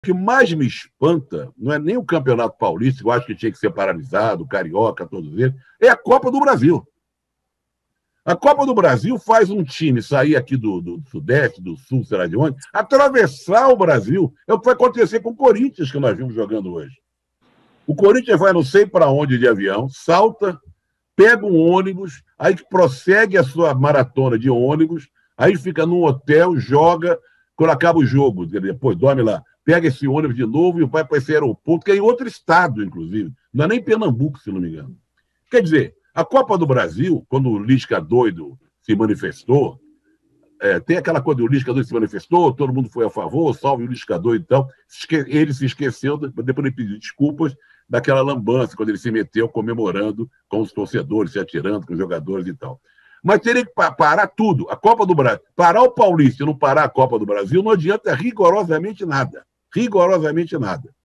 que mais me espanta não é nem o Campeonato Paulista, que eu acho que tinha que ser paralisado, o Carioca, todos eles, é a Copa do Brasil. A Copa do Brasil faz um time sair aqui do Sudeste, do Sul, sei lá de onde, atravessar o Brasil. É o que vai acontecer com o Corinthians, que nós vimos jogando hoje. O Corinthians vai não sei para onde de avião, salta, pega um ônibus, aí prossegue a sua maratona de ônibus, aí fica num hotel, joga, quando acaba o jogo, depois dorme lá, pega esse ônibus de novo e vai para esse aeroporto, que é em outro estado, inclusive. Não é nem Pernambuco, se não me engano. Quer dizer, a Copa do Brasil, quando o Lisca doido se manifestou, tem aquela coisa do Lisca doido se manifestou, todo mundo foi a favor, salve o Lisca doido e tal. Ele se esqueceu, depois ele pediu desculpas, daquela lambança, quando ele se meteu comemorando com os torcedores, se atirando com os jogadores e tal. Mas teria que parar tudo. A Copa do Brasil, parar o Paulista e não parar a Copa do Brasil, não adianta rigorosamente nada. Rigorosamente nada.